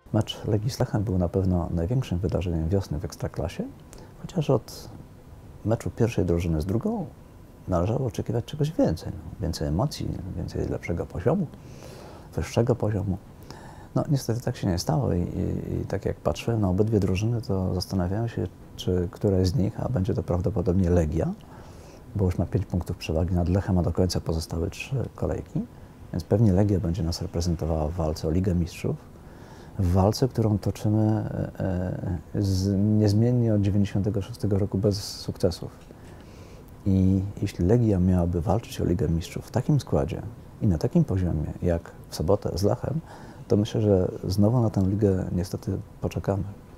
Mecz Legii z Lechem był na pewno największym wydarzeniem wiosny w Ekstraklasie, chociaż od meczu pierwszej drużyny z drugą należało oczekiwać czegoś więcej. Więcej emocji, więcej lepszego poziomu, wyższego poziomu. No niestety tak się nie stało i tak jak patrzyłem na obydwie drużyny, to zastanawiałem się, czy któraś z nich, a będzie to prawdopodobnie Legia, bo już ma 5 punktów przewagi nad Lechem, a do końca pozostały 3 kolejki, więc pewnie Legia będzie nas reprezentowała w walce o Ligę Mistrzów, w walce, którą toczymy niezmiennie od 1996 roku bez sukcesów. I jeśli Legia miałaby walczyć o Ligę Mistrzów w takim składzie i na takim poziomie jak w sobotę z Lechem, to myślę, że znowu na tę ligę niestety poczekamy.